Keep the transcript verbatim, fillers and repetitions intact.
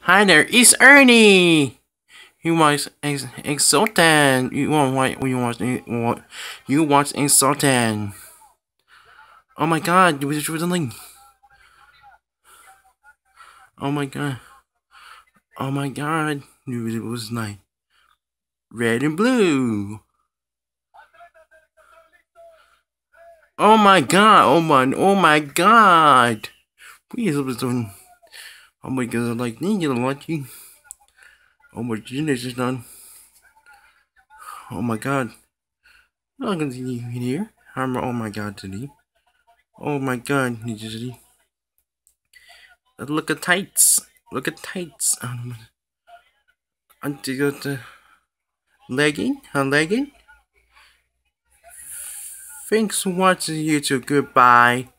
Hi there, it's Ernie. You watch ex Exatlon. You want what? You watch what? You watch Exatlon. Oh my God! You was really. Oh my God! Oh my God! It was nice. Red and blue. Oh my God! Oh my! Oh my God! Please, was doing. Oh my God! Like you know what you. Oh my goodness, is done. Oh my God! I'm gonna see you here. I'm. Oh my God! Today. Oh my God! You just. Look at tights. Look at tights. Um, and you got the legging. A legging. Thanks for watching YouTube. Goodbye.